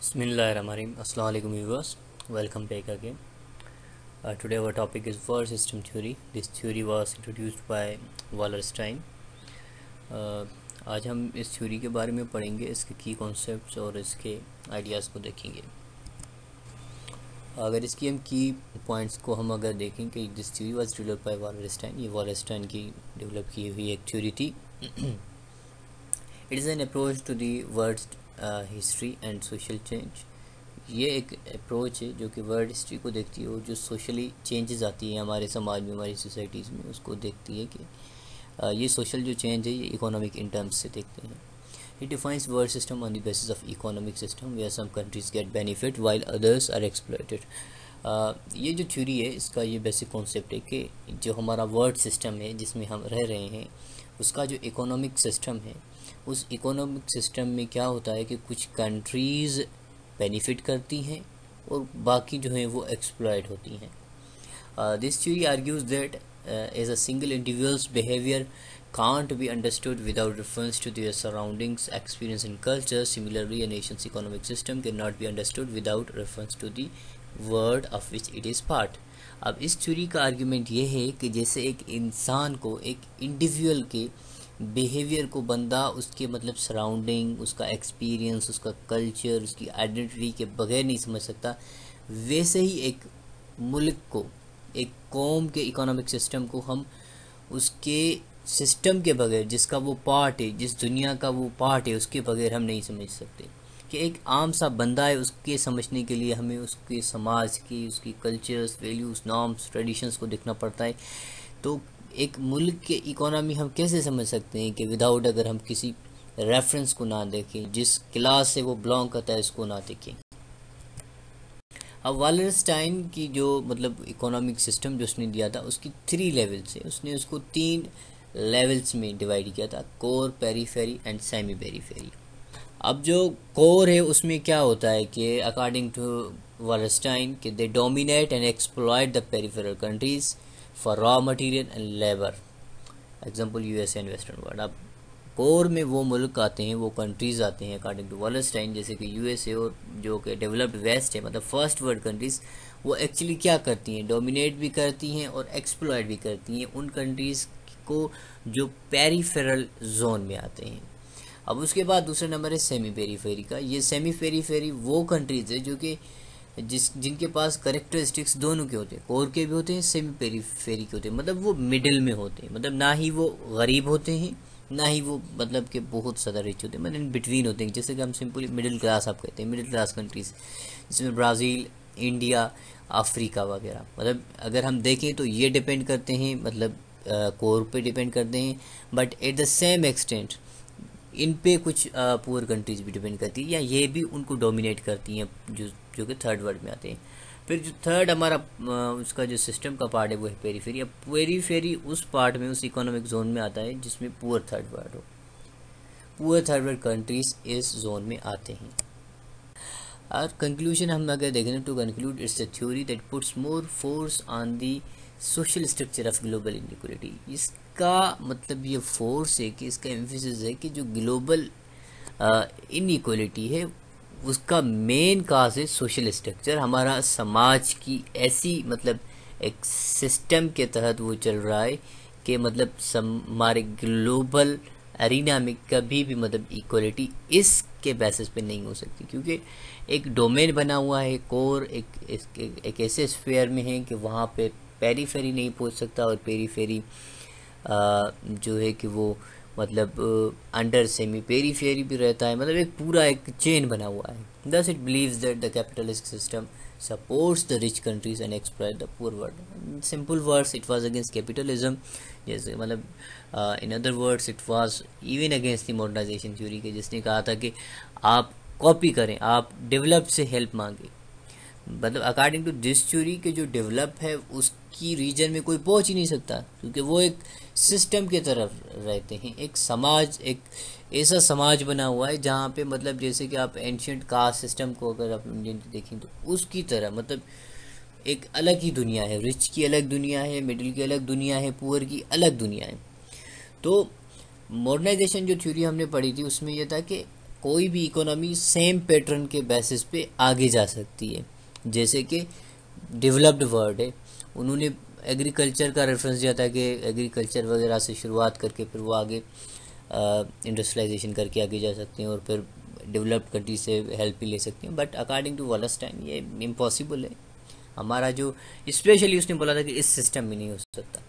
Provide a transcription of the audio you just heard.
Bismillahirrahmanirrahim. Assalamu alaikum viewers. Welcome back again. Today our topic is word system theory. This theory was introduced by Wallerstien. आज हम इस theory के बारे में पढ़ेंगे, इसके की कॉन्सेप्ट्स और इसके आइडियाज़ को देखेंगे। अगर इसकी हम की पॉइंट्स को हम अगर देखें कि this theory was developed by Wallerstein, ये वालरस्टाइन की डेवलप की हुई एक थ्योरी थी। It is an approach to the world's history and social change. ये एक अप्रोच है जो कि वर्ल्ड हिस्ट्री को देखती है और जो सोशली चेंजेस आती है हमारे समाज में, हमारी सोसाइटीज़ में, उसको देखती है कि ये सोशल जो चेंज है ये इकोनॉमिक इन टर्म्स से देखते हैं। It defines world system on the basis of economic system where some countries get benefit while others are exploited. ये जो थ्योरी है इसका ये बेसिक कॉन्सेप्ट है कि जो हमारा वर्ल्ड सिस्टम है जिसमें हम रह रहे हैं, उसका जो इकोनॉमिक सिस्टम है, उस इकोनॉमिक सिस्टम में क्या होता है कि कुछ कंट्रीज़ बेनिफिट करती हैं और बाकी जो हैं वो एक्सप्लॉइट होती हैं। This theory argues that as a single individual's behaviour can't be understood without reference to their surroundings, experience and culture. Similarly, a nation's economic system cannot be understood without reference to the world of which it is part. अब इस theory का argument ये है कि जैसे एक इंसान को, एक इंडिविजुअल के बिहेवियर को बंदा उसके मतलब सराउंडिंग, उसका एक्सपीरियंस, उसका कल्चर, उसकी आइडेंटिटी के बगैर नहीं समझ सकता, वैसे ही एक मुल्क को, एक कौम के इकोनॉमिक सिस्टम को हम उसके सिस्टम के बगैर, जिसका वो पार्ट है, जिस दुनिया का वो पार्ट है, उसके बगैर हम नहीं समझ सकते। कि एक आम सा बंदा है, उसके समझने के लिए हमें उसके समाज की, उसकी कल्चर्स, वैल्यूज़, नॉर्म्स, ट्रेडिशंस को देखना पड़ता है। तो एक मुल्क के इकोनॉमी हम कैसे समझ सकते हैं कि विदाउट, अगर हम किसी रेफरेंस को ना देखें, जिस क्लास से वो बिलोंग करता है उसको ना देखें। अब वालरस्टाइन की जो मतलब इकोनॉमिक सिस्टम जो उसने दिया था, उसकी 3 लेवल्स है। उसने उसको 3 लेवल्स में डिवाइड किया था: core, periphery and semi periphery. अब जो कोर है उसमें क्या होता है कि अकॉर्डिंग टू वालरस्टाइन कि they dominate and exploit the peripheral countries for raw material and labour, example USA and western world. अब कोर में वो मुल्क आते हैं, वो कंट्रीज़ आते हैं अकॉर्डिंग टू वालरस्टाइन, जैसे कि यूएसए और जो कि डेवलप्ड वेस्ट है, मतलब फर्स्ट वर्ल्ड कंट्रीज़, वो एक्चुअली क्या करती हैं, डोमिनेट भी करती हैं और एक्सप्लॉइट भी करती हैं उन कंट्रीज़ को जो पेरीफेरल जोन में आते हैं। अब उसके बाद दूसरा नंबर है सेमी पेरीफेरी का। ये सेमी पेरीफेरी वो कंट्रीज़ है जो कि जिनके पास करेक्टरिस्टिक्स दोनों के होते हैं, कोर के भी होते हैं, सेमी पेरीफेरी के होते हैं, मतलब वो मिडिल में होते हैं, मतलब ना ही वो गरीब होते हैं, ना ही वो मतलब कि बहुत ज़्यादा रिच होते हैं, मतलब इन बिटवीन होते हैं। जैसे कि हम सिंपली मिडिल क्लास आप कहते हैं, मिडिल क्लास कंट्रीज़, जिसमें ब्राज़ील, इंडिया, अफ्रीका वगैरह। मतलब अगर हम देखें तो ये डिपेंड करते हैं, मतलब कोर पे डिपेंड करते हैं, but at the same extent इन पे कुछ पुअर कंट्रीज भी डिपेंड करती है, या ये भी उनको डोमिनेट करती हैं, जो कि थर्ड वर्ल्ड में आते हैं। फिर जो थर्ड हमारा उसका जो सिस्टम का पार्ट है वो है पेरीफेरी। अब पेरीफेरी उस पार्ट में, उस इकोनॉमिक जोन में आता है जिसमें पुअर थर्ड वर्ल्ड हो, पुअर थर्ड वर्ल्ड कंट्रीज इस जोन में आते हैं। और कंक्लूजन हम अगर देखें to conclude, it's a theory that puts more force on the social structure of global inequality. इसका मतलब ये फोर्स है कि इसका एम्फेसिस है कि जो ग्लोबल इनइक्वालिटी है उसका मेन काज है सोशल स्ट्रक्चर। हमारा समाज की ऐसी मतलब एक सिस्टम के तहत वो चल रहा है कि मतलब हमारे ग्लोबल अरीना में कभी भी मतलब इक्वलिटी इसके बेसिस पे नहीं हो सकती, क्योंकि एक डोमेन बना हुआ है। कोर एक ऐसे स्फीयर में है कि वहाँ पे पेरीफेरी नहीं पहुँच सकता, और पेरीफेरी जो है कि वो मतलब अंडर सेमी पेरीफेरी भी रहता है, मतलब एक पूरा एक चेन बना हुआ है। Thus it believes that the capitalist system supports the rich countries and exploit the poor world. In simple words, it was against capitalism. Yes, मतलब in other words, it was even against the modernization theory के, जिसने कहा था कि आप copy करें, आप develop से हेल्प मांगे। मतलब अकॉर्डिंग टू दिस थ्योरी के जो डेवलप है उसकी रीजन में कोई पहुंच ही नहीं सकता, क्योंकि वो एक सिस्टम के तरफ रहते हैं। एक समाज, एक ऐसा समाज बना हुआ है जहाँ पे मतलब जैसे कि आप एंशियंट कास्ट सिस्टम को अगर आप इंडियन देखें तो उसकी तरह मतलब एक अलग ही दुनिया है। रिच की अलग दुनिया है, मिडिल की अलग दुनिया है, पुअर की अलग दुनिया है। तो मॉडर्नाइजेशन जो थ्योरी हमने पढ़ी थी उसमें यह था कि कोई भी इकोनॉमी सेम पैटर्न के बेसिस पे आगे जा सकती है। जैसे कि डेवलप्ड वर्ल्ड है, उन्होंने एग्रीकल्चर का रेफरेंस दिया था कि एग्रीकल्चर वगैरह से शुरुआत करके फिर वो आगे इंडस्ट्रियलाइजेशन करके आगे जा सकते हैं और फिर डेवलप्ड कंट्री से हेल्प भी ले सकते हैं। बट अकॉर्डिंग टू वॉलरस्टाइन ये इम्पॉसिबल है। हमारा जो स्पेशली उसने बोला था कि इस सिस्टम में नहीं हो सकता।